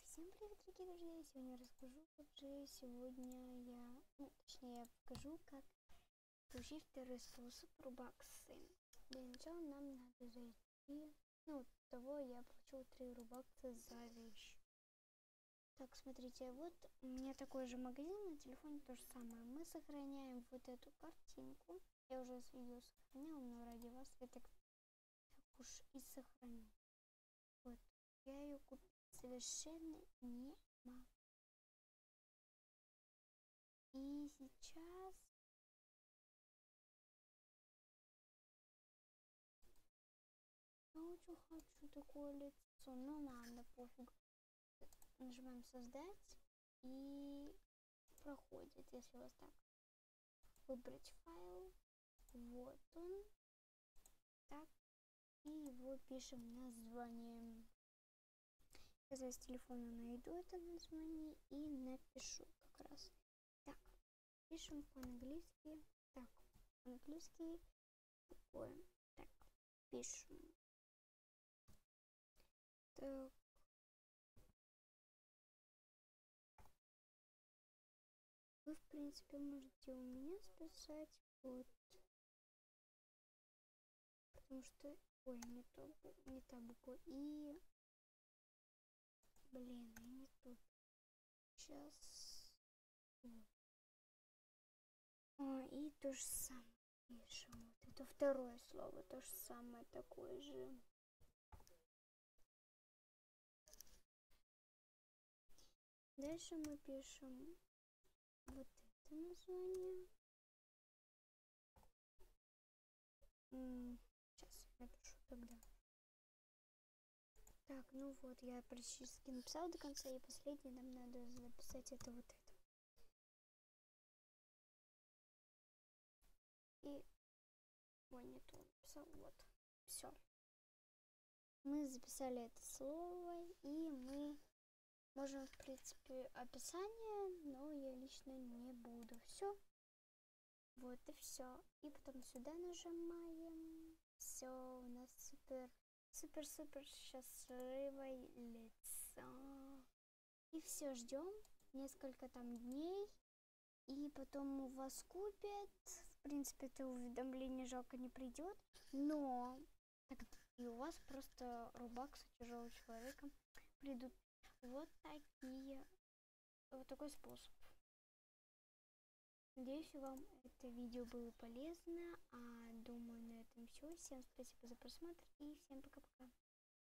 Всем привет, дорогие друзья! Сегодня расскажу, как же сегодня я покажу, как получить второй способ рубаксы. Для начала нам надо зайти, того я получил 3 рубакса за вещь. Так, смотрите, вот у меня такой же магазин, на телефоне то же самое. Мы сохраняем вот эту картинку. Я уже ее сохраняла, но ради вас я так уж и сохраню. Вот, я ее купила совершенно не могу. И сейчас я очень хочу такое лицо. Ну ладно, пофиг. Нажимаем создать и проходит, если у вас так. Выбрать файл. Вот он. Так. И его пишем названием. Я с телефона найду это название и напишу как раз. Так. Пишем по-английски. Так. По-английски такое. Так. Пишем. Так. Вы, в принципе, можете у меня списать. Вот. Потому что... Ой, не та буква. И... Блин, я не тут. Сейчас... Вот. И то же самое пишем. Вот это второе слово. То же самое, такое же. Дальше мы пишем вот это название. Сейчас я напишу тогда. Так, ну вот, я практически написала до конца, и последнее нам надо записать это вот это. И... Ой, не то написал, вот. Все. Мы записали это слово, и мы можем, в принципе, описание, но я лично не буду. Все. Вот и все. И потом сюда нажимаем. Все, у нас супер счастливое лицо. И все, ждем несколько там дней. И потом у вас купят. В принципе, это уведомление жалко не придет. Но и у вас просто рубаксы чужого человека придут. Вот такой способ. Надеюсь, вам это видео было полезно. Думаю, на этом все. Всем спасибо за просмотр и всем пока-пока.